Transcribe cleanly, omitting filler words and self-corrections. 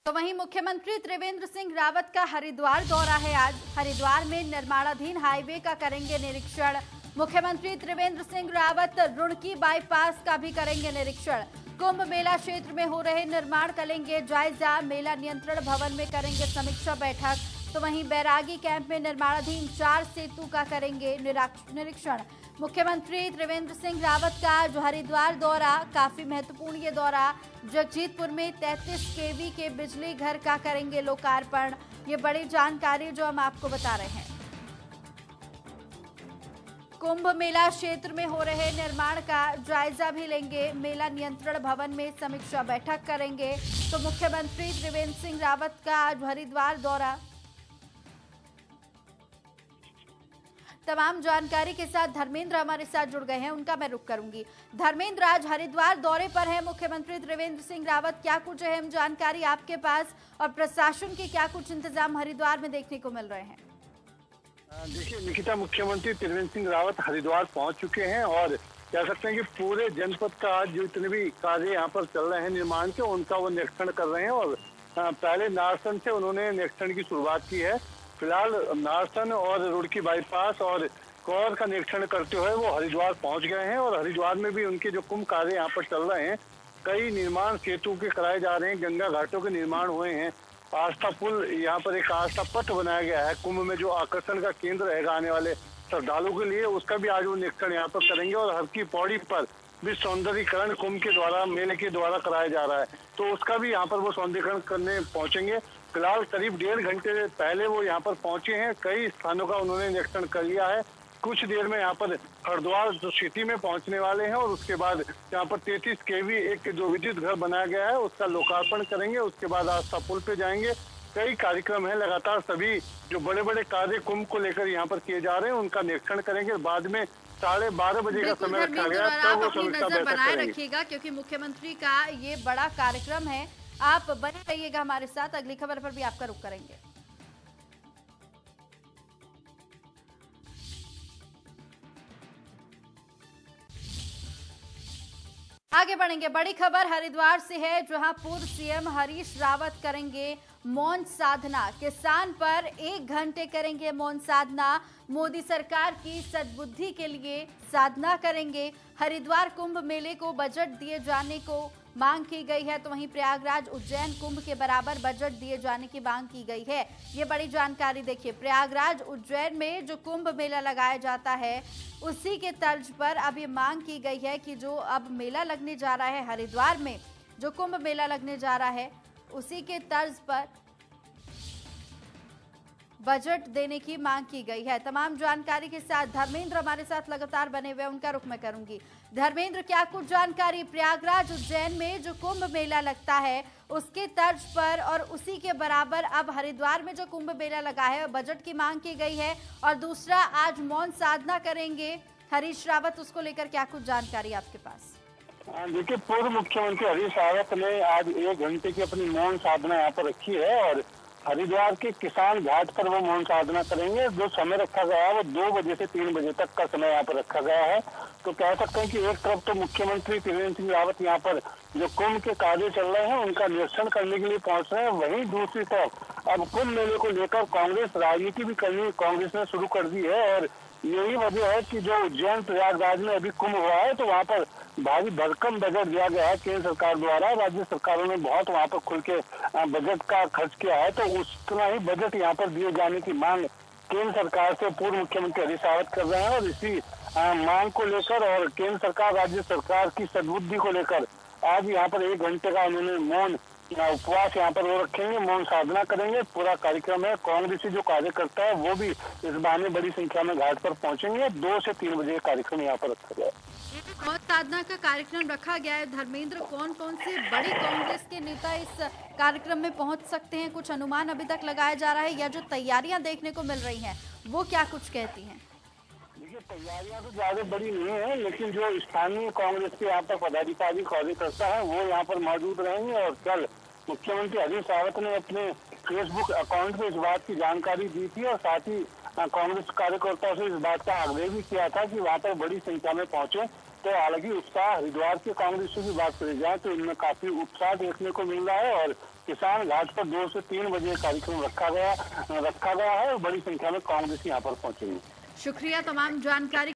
तो वहीं मुख्यमंत्री त्रिवेंद्र सिंह रावत का हरिद्वार दौरा है आज। हरिद्वार में निर्माणाधीन हाईवे का करेंगे निरीक्षण। मुख्यमंत्री त्रिवेंद्र सिंह रावत रुड़की बाईपास का भी करेंगे निरीक्षण। कुंभ मेला क्षेत्र में हो रहे निर्माण करेंगे जायजा। मेला नियंत्रण भवन में करेंगे समीक्षा बैठक। तो वहीं बैरागी कैंप में निर्माणाधीन 4 सेतु का करेंगे निरीक्षण। मुख्यमंत्री त्रिवेंद्र सिंह रावत का जो हरिद्वार दौरा काफी महत्वपूर्ण ये दौरा। जगजीतपुर में 33 केवी के बिजली घर का करेंगे लोकार्पण। ये बड़ी जानकारी जो हम आपको बता रहे हैं। कुंभ मेला क्षेत्र में हो रहे निर्माण का जायजा भी लेंगे। मेला नियंत्रण भवन में समीक्षा बैठक करेंगे। तो मुख्यमंत्री त्रिवेंद्र सिंह रावत का आज हरिद्वार दौरा। तमाम जानकारी के साथ धर्मेंद्र हमारे साथ जुड़ गए हैं, उनका मैं रुख करूंगी। धर्मेंद्र, आज हरिद्वार दौरे पर है मुख्यमंत्री त्रिवेंद्र सिंह रावत, क्या कुछ अहम जानकारी आपके पास और प्रशासन के क्या कुछ इंतजाम हरिद्वार में देखने को मिल रहे हैं? देखिए निकिता, मुख्यमंत्री त्रिवेंद्र सिंह रावत हरिद्वार पहुंच चुके हैं और कह सकते हैं कि पूरे जनपद का आज जो इतने भी कार्य यहाँ पर चल रहे हैं निर्माण के, उनका वो निरीक्षण कर रहे हैं। और पहले नारसन से उन्होंने निरीक्षण की शुरुआत की है। फिलहाल नारसन और रुड़की बाईपास और कौर का निरीक्षण करते हुए वो हरिद्वार पहुंच गए हैं। और हरिद्वार में भी उनके जो कुंभ कार्य यहाँ पर चल रहे हैं, कई निर्माण सेतु के कराए जा रहे हैं, गंगा घाटों के निर्माण हुए हैं, आस्था पुल, यहाँ पर एक आस्था पथ बनाया गया है। कुंभ में जो आकर्षण का केंद्र रहेगा आने वाले श्रद्धालुओं के लिए, उसका भी आज वो निरीक्षण यहाँ पर करेंगे। और हर की पौड़ी पर भी सौंदर्यीकरण कुंभ के द्वारा, मेले के द्वारा कराया जा रहा है, तो उसका भी यहाँ पर वो सौंदर्यीकरण करने पहुंचेंगे। फिलहाल करीब 1.5 घंटे पहले वो यहाँ पर पहुंचे हैं। कई स्थानों का उन्होंने निरीक्षण कर लिया है। कुछ देर में यहाँ पर हरिद्वार जो सिटी में पहुंचने वाले हैं और उसके बाद यहाँ पर 33 केवी एक जो विद्युत घर बनाया गया है उसका लोकार्पण करेंगे। उसके बाद आस्था पुल पे जाएंगे। कई कार्यक्रम है, लगातार सभी जो बड़े बड़े कार्य कुंभ को लेकर यहाँ पर किए जा रहे हैं उनका निरीक्षण करेंगे। बाद में 12:30 बजे का समय रखा गया, तब वो समीक्षा बैठक बनाए रखिएगा क्योंकि मुख्यमंत्री का ये बड़ा कार्यक्रम है। आप बने रहिएगा हमारे साथ, अगली खबर पर भी आपका रुख करेंगे। आगे बढ़ेंगे, बड़ी खबर हरिद्वार से है जहां पूर्व सीएम हरीश रावत करेंगे मौन साधना। किसान पर 1 घंटे करेंगे मौन साधना। मोदी सरकार की सद्बुद्धि के लिए साधना करेंगे। हरिद्वार कुंभ मेले को बजट दिए जाने को मांग की गई है। तो वहीं प्रयागराज उज्जैन कुंभ के बराबर बजट दिए जाने की मांग की गई है। ये बड़ी जानकारी देखिए, प्रयागराज उज्जैन में जो कुंभ मेला लगाया जाता है उसी के तर्ज पर अब ये मांग की गई है कि जो अब मेला लगने जा रहा है हरिद्वार में, जो कुंभ मेला लगने जा रहा है उसी के तर्ज पर बजट देने की मांग की गई है। तमाम जानकारी के साथ धर्मेंद्र हमारे साथ लगातार बने हुए, उनका रुख मैं करूंगी। धर्मेंद्र, क्या कुछ जानकारी प्रयागराज उज्जैन में जो कुंभ मेला लगता है उसके तर्ज पर और उसी के बराबर अब हरिद्वार में जो कुंभ मेला लगा है बजट की मांग की गई है, और दूसरा आज मौन साधना करेंगे हरीश रावत, उसको लेकर क्या कुछ जानकारी आपके पास? देखिए, पूर्व मुख्यमंत्री हरीश रावत ने आज 1 घंटे की अपनी मौन साधना यहाँ पर रखी है और हरिद्वार के किसान घाट पर वो मौन साधना करेंगे। जो समय रखा गया है वो 2 बजे से 3 बजे तक का समय यहाँ पर रखा गया है। तो कह सकते हैं कि एक तरफ तो मुख्यमंत्री त्रिवेंद्र सिंह रावत यहाँ पर जो कुंभ के कार्य चल रहे हैं उनका निरीक्षण करने के लिए पहुंच रहे हैं, वहीं दूसरी तरफ अब कुंभ मेले को लेकर कांग्रेस राजनीति भी करनी कांग्रेस ने शुरू कर दी है। और यही वजह है कि जो उज्जैन प्रयागराज में अभी कुंभ हुआ है तो वहाँ पर भारी भरकम बजट दिया गया है केंद्र सरकार द्वारा। राज्य सरकारों ने बहुत वहाँ पर खुल के बजट का खर्च किया है, तो उतना ही बजट यहाँ पर दिए जाने की मांग केंद्र सरकार से पूर्व मुख्यमंत्री हरीश रावत कर रहे हैं। और इसी मांग को लेकर और केंद्र सरकार राज्य सरकार की सद्बुद्धि को लेकर आज यहाँ पर 1 घंटे का उन्होंने मौन उपवास यहाँ पर वो रखेंगे, मौन साधना करेंगे। पूरा कार्यक्रम है। कांग्रेसी जो कार्यकर्ता है वो भी इस बहाने बड़ी संख्या में घाट पर पहुंचेंगे। 2 से 3 बजे कार्यक्रम यहाँ पर रखा गया है। मौन साधना का कार्यक्रम रखा गया है। धर्मेंद्र, कौन कौन से बड़ी कांग्रेस के नेता इस कार्यक्रम में पहुंच सकते हैं? कुछ अनुमान अभी तक लगाया जा रहा है या जो तैयारियां देखने को मिल रही हैं वो क्या कुछ कहती हैं? देखिए, तैयारियां तो ज्यादा बड़ी नहीं है, लेकिन जो स्थानीय कांग्रेस के यहाँ पर पदाधिकारी कार्यकर्ता है वो यहाँ पर मौजूद रहेंगे। और कल मुख्यमंत्री हरीश रावत ने अपने फेसबुक अकाउंट पे इस बात की जानकारी दी थी और साथ ही कांग्रेस कार्यकर्ताओं से इस बात का आग्रह भी किया था कि वहाँ पर बड़ी संख्या में पहुंचे। तो हालांकि उत्साह हरिद्वार के कांग्रेस की बात करी जाए तो इनमें काफी उत्साह देखने को मिल रहा है और किसान घाट पर 2 से 3 बजे कार्यक्रम रखा गया है और बड़ी संख्या में कांग्रेस यहाँ पर पहुंचेंगे। शुक्रिया तमाम जानकारी